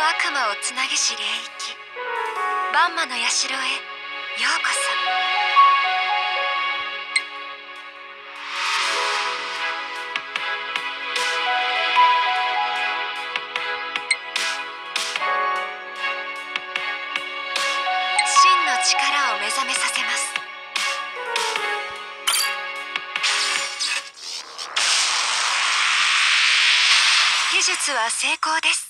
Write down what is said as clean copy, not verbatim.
悪魔をつなぎし霊域、バンマの社へようこそ。真の力を目覚めさせます。技術は成功です。